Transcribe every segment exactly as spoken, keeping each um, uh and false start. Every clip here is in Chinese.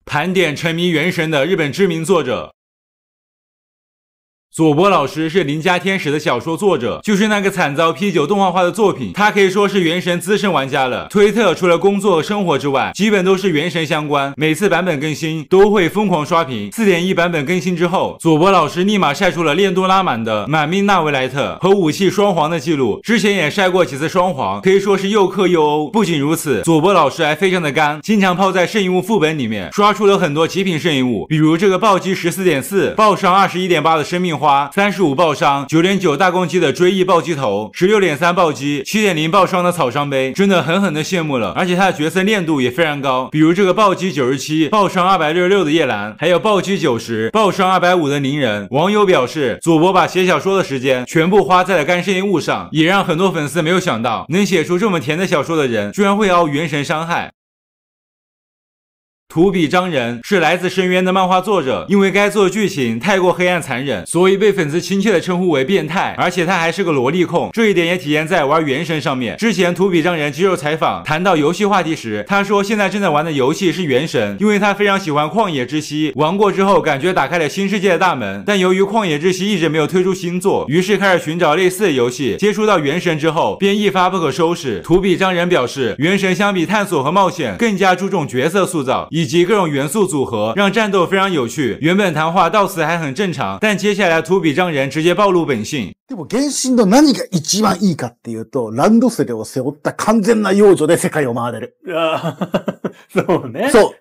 盘点沉迷原神的日本知名作者。佐伯老师是邻家天使的小说作者，就是那个惨遭 P 九 动画化的作品，他可以说是原神资深玩家了。推特除了工作和生活之外，基本都是原神相关，每次版本更新都会疯狂刷屏。 四点一 版本更新之后，佐伯老师立马晒出了练多拉满的满命纳维莱特和武器双黄的记录，之前也晒过几次双黄，可以说是又氪又欧。不仅如此，佐伯老师还非常的干，经常泡在圣遗物副本里面，刷出了很多极品圣遗物，比如这个暴击 十四点四 爆伤 二十一点八 的生命花， 三十五爆伤 九点九 大攻击的追忆暴击头， 十六点三 暴击 七点零 爆伤的草伤杯，真的狠狠的羡慕了。而且他的角色练度也非常高，比如这个暴击九十七 爆伤 二百六十六 的叶兰，还有暴击九十 爆伤 二百五 的宁人。网友表示，佐伯把写小说的时间全部花在了干圣遗物上，也让很多粉丝没有想到，能写出这么甜的小说的人，居然会熬原神伤害。 土比章人是来自深渊的漫画作者，因为该作的剧情太过黑暗残忍，所以被粉丝亲切的称呼为变态。而且他还是个萝莉控，这一点也体现在玩原神上面。之前土比章人接受采访，谈到游戏话题时，他说现在正在玩的游戏是原神，因为他非常喜欢旷野之息，玩过之后感觉打开了新世界的大门。但由于旷野之息一直没有推出新作，于是开始寻找类似的游戏。接触到原神之后，便一发不可收拾。土比章人表示，原神相比探索和冒险，更加注重角色塑造。 以及各种元素组合，让战斗非常有趣。原本谈话到此还很正常，但接下来土比章人直接暴露本性。 でも原神の何が一番いいかっていうと、ランドセルを背負った完全な幼女で世界を回れる。 あそうね。 そう。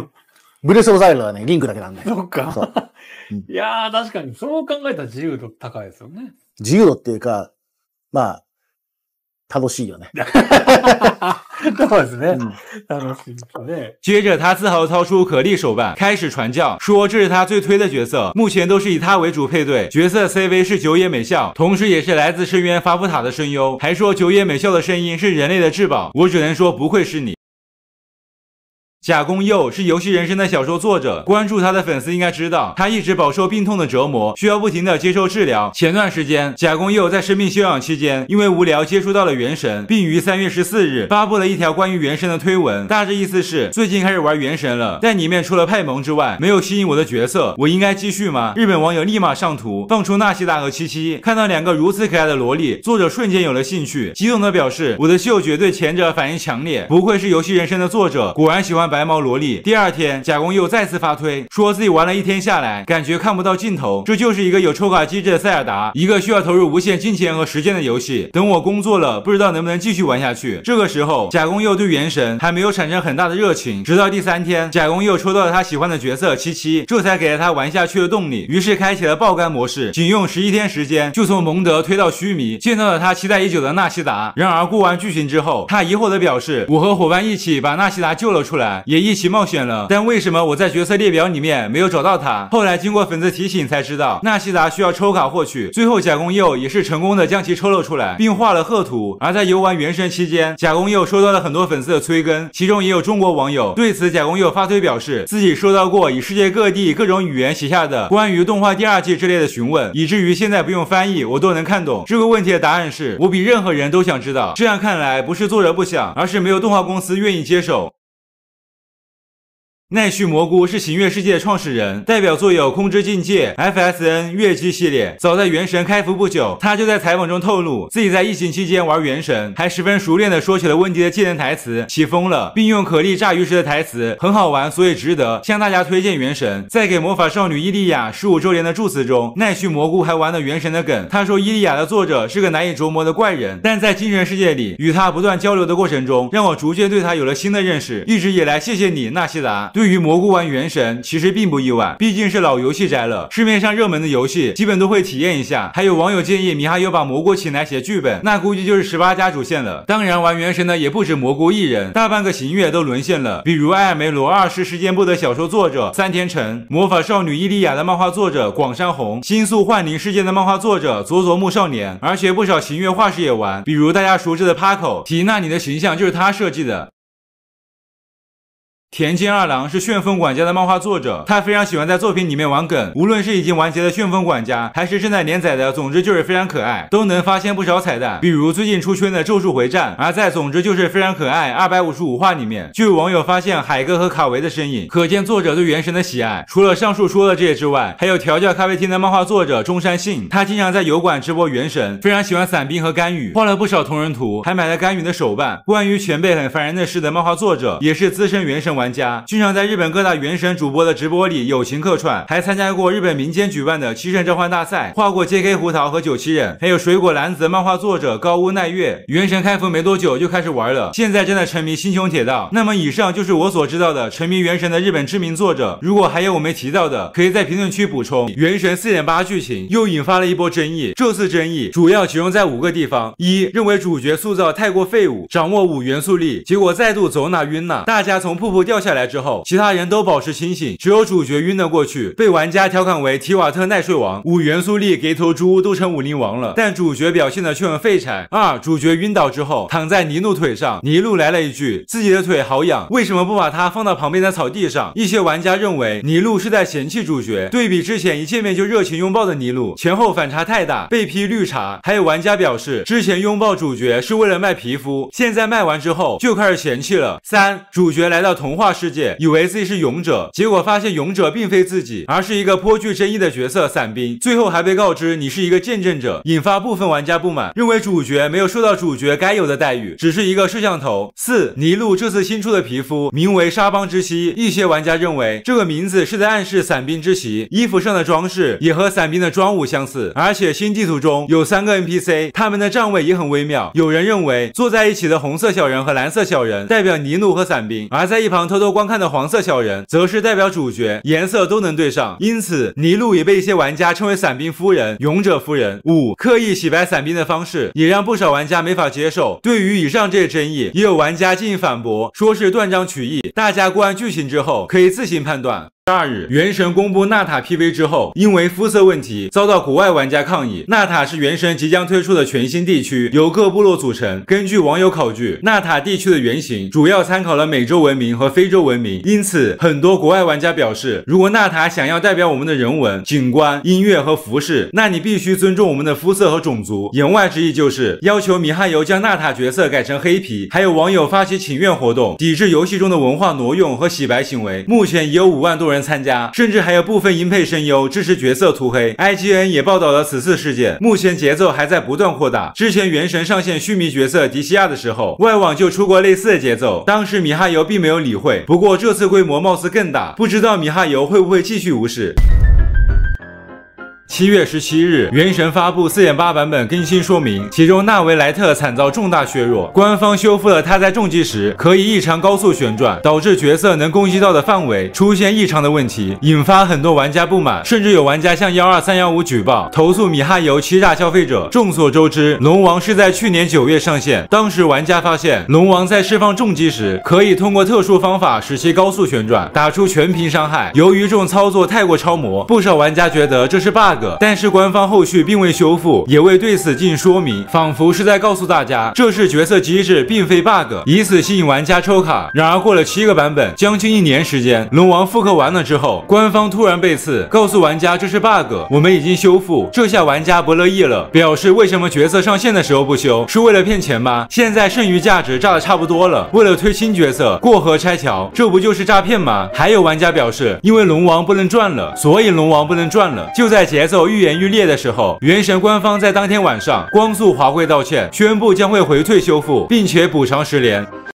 ブレスオブザイルはね、リンクだけなんだよ。 そっか。そういやー、確かにそう考えたら自由度高いですよね。 自由度っていうか、まあ、楽しいよね。 そうですね。楽しいですね。 接着，他自豪掏出可莉手办，开始传教，说这是他最推的角色，目前都是以他为主配对。角色 C V 是久野美咲，同时也是来自深渊法夫塔的声优，还说久野美咲的声音是人类的至宝。我只能说，不愧是你。 甲宫佑是游戏人生的小说作者，关注他的粉丝应该知道，他一直饱受病痛的折磨，需要不停的接受治疗。前段时间，甲宫佑在生病休养期间，因为无聊接触到了原神，并于三月十四日发布了一条关于原神的推文，大致意思是最近开始玩原神了，但里面除了派蒙之外，没有吸引我的角色，我应该继续吗？日本网友立马上图，放出纳西达和七七，看到两个如此可爱的萝莉，作者瞬间有了兴趣，激动的表示，我的嗅觉对前者反应强烈，不愧是游戏人生的作者，果然喜欢白毛萝莉。第二天，甲宫佑再次发推，说自己玩了一天下来，感觉看不到尽头。这就是一个有抽卡机制的塞尔达，一个需要投入无限金钱和时间的游戏。等我工作了，不知道能不能继续玩下去。这个时候，甲宫佑对原神还没有产生很大的热情。直到第三天，甲宫佑抽到了他喜欢的角色七七，这才给了他玩下去的动力。于是开启了爆肝模式，仅用十一天时间就从蒙德推到须弥，见到了他期待已久的纳西达。然而过完剧情之后，他疑惑的表示：“我和伙伴一起把纳西达救了出来，也一起。” 冒险了，但为什么我在角色列表里面没有找到他？后来经过粉丝提醒才知道，纳西达需要抽卡获取。最后甲宫佑也是成功的将其抽了出来，并画了贺图。而在游玩原神期间，甲宫佑收到了很多粉丝的催更，其中也有中国网友。对此，甲宫佑发推表示，自己收到过以世界各地各种语言写下的关于动画第二季之类的询问，以至于现在不用翻译我都能看懂。这个问题的答案是我比任何人都想知道。这样看来，不是作者不想，而是没有动画公司愿意接手。 奈绪蘑菇是行月世界的创始人，代表作有《空之境界》、F S N、月姬系列。早在原神开服不久，他就在采访中透露，自己在疫情期间玩原神，还十分熟练的说起了温迪的技能台词，起疯了，并用可莉炸鱼时的台词很好玩，所以值得向大家推荐原神。在给魔法少女伊利亚十五周年的祝词中，奈绪蘑菇还玩了原神的梗。他说伊利亚的作者是个难以琢磨的怪人，但在精神世界里与他不断交流的过程中，让我逐渐对他有了新的认识。一直以来，谢谢你，纳西达。对于蘑菇玩原神其实并不意外，毕竟是老游戏宅了，市面上热门的游戏基本都会体验一下。还有网友建议米哈游把蘑菇请来写剧本，那估计就是十八家主线了。当然玩原神的也不止蘑菇一人，大半个行月都沦陷了，比如艾尔梅罗二世事件簿的小说作者三天成，魔法少女伊利亚的漫画作者广山红，星宿幻灵事件的漫画作者佐佐木少年，而且不少行月画师也玩，比如大家熟知的 Paco， 缇娜你的形象就是他设计的。 田间二郎是旋风管家的漫画作者，他非常喜欢在作品里面玩梗，无论是已经完结的旋风管家，还是正在连载的，总之就是非常可爱，都能发现不少彩蛋。比如最近出圈的咒术回战，而在总之就是非常可爱二百五十五话里面，就有网友发现海哥和卡维的身影，可见作者对原神的喜爱。除了上述说的这些之外，还有调教咖啡厅的漫画作者中山信，他经常在油管直播原神，非常喜欢伞兵和甘雨，画了不少同人图，还买了甘雨的手办。关于前辈很烦人的事的漫画作者，也是资深原神玩家，经常在日本各大原神主播的直播里友情客串，还参加过日本民间举办的七圣召唤大赛，画过 J K 胡桃和九七忍。还有水果篮子漫画作者高屋奈月，原神开服没多久就开始玩了，现在正在沉迷星穹铁道。那么以上就是我所知道的沉迷原神的日本知名作者，如果还有我没提到的，可以在评论区补充。原神 四点八 剧情又引发了一波争议，这次争议主要集中在五个地方：一、认为主角塑造太过废物，掌握五元素力，结果再度走哪晕哪。大家从瀑布掉下来之后，其他人都保持清醒，只有主角晕了过去，被玩家调侃为提瓦特耐睡王，五元素力给头猪都成武林王了，但主角表现的却很废柴。二、主角晕倒之后躺在尼禄腿上，尼禄来了一句自己的腿好痒，为什么不把它放到旁边的草地上？一些玩家认为尼禄是在嫌弃主角，对比之前一见面就热情拥抱的尼禄，前后反差太大，被批绿茶。还有玩家表示之前拥抱主角是为了卖皮肤，现在卖完之后就开始嫌弃了。三、主角来到童话世界，以为自己是勇者，结果发现勇者并非自己，而是一个颇具争议的角色伞兵，最后还被告知你是一个见证者，引发部分玩家不满，认为主角没有受到主角该有的待遇，只是一个摄像头。四、尼禄这次新出的皮肤名为沙邦之息，一些玩家认为这个名字是在暗示伞兵之息，衣服上的装饰也和伞兵的装务相似，而且新地图中有三个 N P C， 他们的站位也很微妙，有人认为坐在一起的红色小人和蓝色小人代表尼禄和伞兵，而在一旁偷偷观看的黄色小人则是代表主角，颜色都能对上，因此尼禄也被一些玩家称为伞兵夫人、勇者夫人。五、刻意洗白伞兵的方式也让不少玩家没法接受，对于以上这些争议，也有玩家进行反驳，说是断章取义，大家观完剧情之后可以自行判断。十二日，原神公布娜塔 P V 之后，因为肤色问题遭到国外玩家抗议。娜塔是原神即将推出的全新地区，由各部落组成。根据网友考据，娜塔地区的原型主要参考了美洲文明和非洲文明，因此很多国外玩家表示，如果娜塔想要代表我们的人文、景观、音乐和服饰，那你必须尊重我们的肤色和种族。言外之意就是要求米哈游将娜塔角色改成黑皮。还有网友发起请愿活动，抵制游戏中的文化挪用和洗白行为。目前已有五万多人参加，甚至还有部分音配声优支持角色涂黑。 I G N 也报道了此次事件，目前节奏还在不断扩大。之前原神上线须弥角色迪西亚的时候，外网就出过类似的节奏，当时米哈游并没有理会，不过这次规模貌似更大，不知道米哈游会不会继续无视。七月十七日，原神发布 四点八 版本更新说明，其中纳维莱特惨遭重大削弱，官方修复了他在重击时可以异常高速旋转，导致角色能攻击到的范围出现异常的问题，引发很多玩家不满，甚至有玩家向一二三一五举报投诉米哈游欺诈消费者。众所周知，龙王是在去年九月上线，当时玩家发现龙王在释放重击时可以通过特殊方法使其高速旋转，打出全屏伤害。由于这种操作太过超模，不少玩家觉得这是 bug，但是官方后续并未修复，也未对此进行说明，仿佛是在告诉大家这是角色机制，并非 bug， 以此吸引玩家抽卡。然而过了七个版本，将近一年时间，龙王复刻完了之后，官方突然背刺，告诉玩家这是 bug， 我们已经修复。这下玩家不乐意了，表示为什么角色上线的时候不修，是为了骗钱吗？现在剩余价值炸得差不多了，为了推新角色过河拆桥，这不就是诈骗吗？还有玩家表示，因为龙王不能赚了，所以龙王不能赚了。就在节奏愈演愈烈的时候，原神官方在当天晚上光速滑跪道歉，宣布将会回退修复，并且补偿十连。